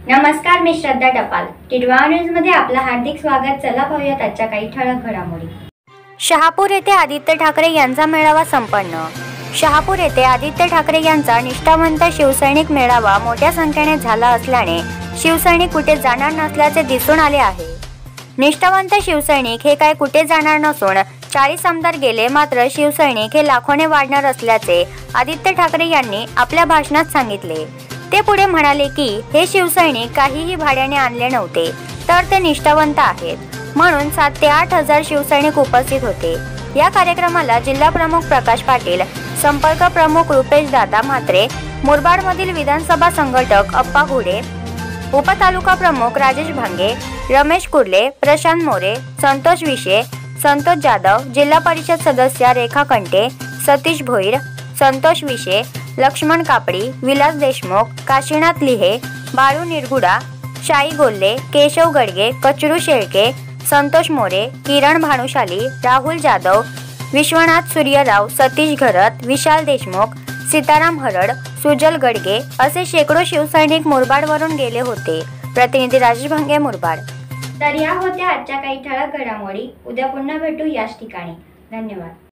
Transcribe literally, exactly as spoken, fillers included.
नमस्कार, मी श्रद्धा टपाल. टिडवा न्यूज मध्ये आपलं हार्दिक स्वागत. चला पाहूयात आजच्या काही ठळक घडामोडी. शहापूर येथे आदित्य ठाकरे यांचा मेळावा संपन्न. शहापूर येथे आदित्य ठाकरे यांचा निष्ठावंत शिवसैनिक मेळावा मोठ्या संख्येने झाला असल्याने शिवसैनिक कुठे जाणार नसल्याचे दिसून आले आहे. निष्ठावंत शिवसैनिक हे काय कुठे जाणार नसून चाळीस आमदार गेले, मात्र शिवसैनिक हे लाखोने वाढणार असल्याचे आदित्य ठाकरे यांनी आपल्या भाषणात सांगितले. ते पुढे म्हणाले की हे शिवसैनिक काहीही भाड्याने आणले नव्हते, तर ते निष्ठावंत आहेत, म्हणून सात ते आठ हजार शिवसैनिक उपस्थित होते. या कार्यक्रमाला जिल्हा प्रमुख प्रकाश पाटील, संपर्क प्रमुख रुपेश दादा म्हात्रे, मुरबाडमधील विधानसभा संघटक अप्पा घुडे, उपतालुका प्रमुख राजेश भांगे, रमेश कुर्ले, प्रशांत मोरे, संतोष विशे, संतोष जाधव, जिल्हा परिषद सदस्य रेखा कंटे, सतीश भोईर, संतोष विशे, लक्ष्मण कापडी, विलास देशमुख, काशीनाथ लिहे, बाळू निरगुडा, शाई गोल्ले, केशव गडगे, कचरू शेळके, संतोष मोरे, किरण भानुशाली, राहुल जाधव, विश्वनाथ सूर्यराव, सतीश घरत, विशाल देशमुख, सीताराम हरड, सुजल गडगे असे शेकडो शिवसैनिक मुरबाडवरून गेले होते. प्रतिनिधी राजेश भांगे, मुरबाड. तर या होत्या आजच्या काही ठळक घडामोडी. उद्या पुन्हा भेटू याच ठिकाणी. धन्यवाद.